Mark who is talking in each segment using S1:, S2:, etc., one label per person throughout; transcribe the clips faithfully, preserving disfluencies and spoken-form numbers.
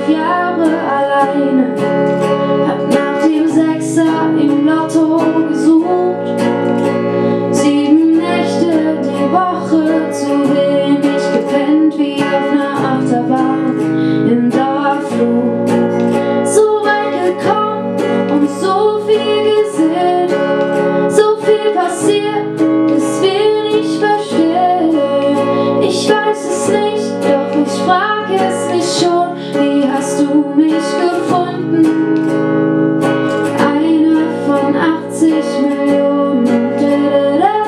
S1: fünf Jahre alleine, hab nach dem Sechser im Lotto gesucht. Sieben Nächte die Woche, zu wenig gepennt wie auf einer Achterbahn im Dauerflug. So weit gekommen und so viel gesehen, so viel passiert, dass wir nicht verstehen. Ich weiß es nicht, doch ich frage es mich schon, wie hast du mich gefunden? Einer von achtzig Millionen. Da-da-da,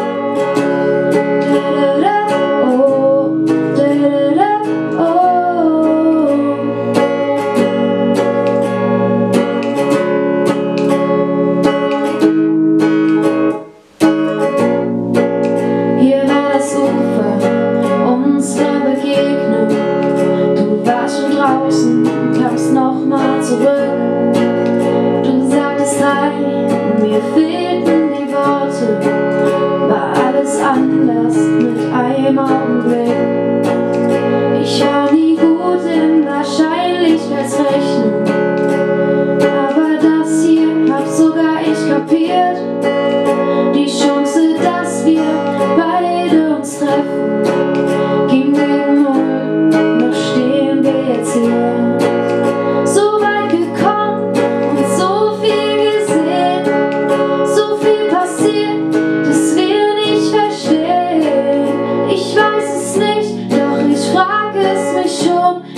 S1: da-da-da, oh, da-da-da, oh. Hier war das Ufer unserer Begegnung. Du warst schon draußen, kamst nochmal zurück. Du sagtest hi, mir fehlten die Worte. War alles anders mit einem Augenblick. Ich war nie gut in Wahrscheinlichkeitsrechnung, aber das hier hab sogar ich kapiert. Die Chance, dass wir beide uns treffen, ging gegen null, noch stehen wir jetzt hier. So weit gekommen und so viel gesehen, so viel passiert, dass wir nicht verstehen. Ich weiß es nicht, doch ich frage es mich schon,